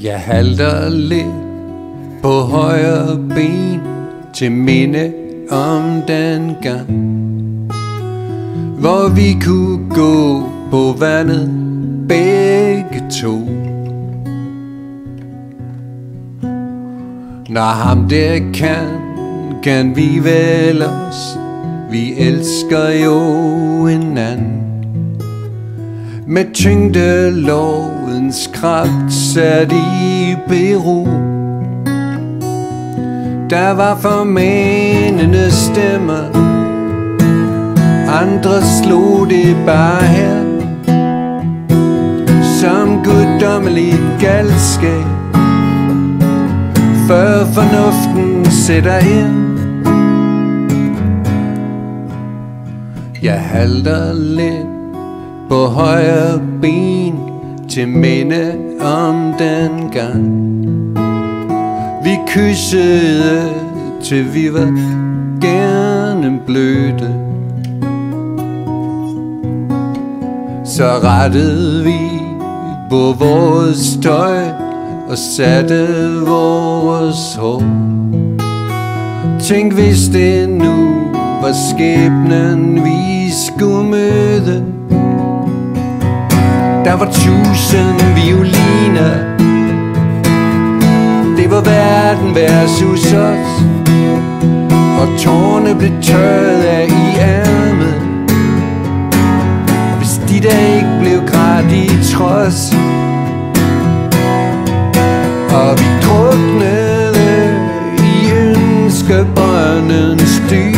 Jeg halter lidt på højre ben til minde om den gang, hvor vi kunne gå på vandet begge to. Når ham der kan vi vel os. Vi elsker jo hinanden. Med tyngdelovens kraft sat i bero. Der var formanende stemmer, andre slog det bare her som guddommelig galskab, før fornuften sætter ind. Jeg halter lidt på højre ben til minde om den gang vi kyssede, til vi var gennemblødte. Så rettede vi på vores tøj og satte vores hår. Tænk hvis det nu var skæbnen vi skulle møde. Der var 1000 violiner, det var verden versus os, og tårerne blev tørret af i ærmet. Hvis de der ikke blev grædt i trods, og vi druknede i ønskebrøndens dyb,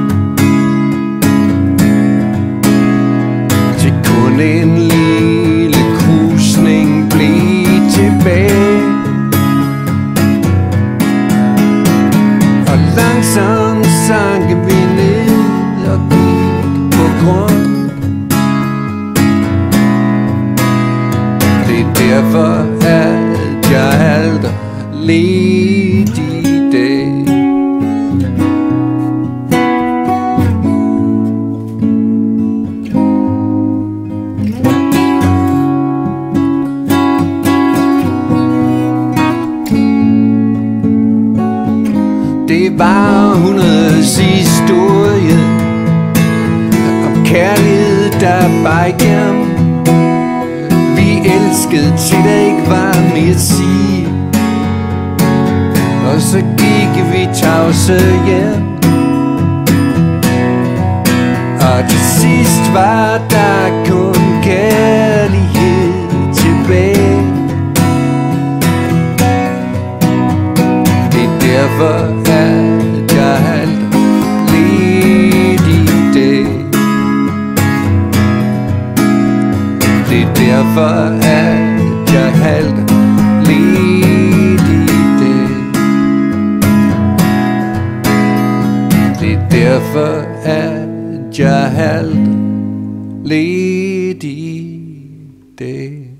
til kun en lille krusning blev tilbage. Og langsomt sank vi ned og gik på grund. Det er derfor at jeg halter lidt i dag. Det var 100's historie om kærlighed, der bare igennem. Vi elskede til der ikke var mere at sige, og så gik vi tavse hjem. Og til sidst var der kun kærlighed tilbage. Det er derfor at jeg halter lidt i dag. Det er derfor at jeg halter lidt i dag. Det er derfor at jeg halter lidt i dag.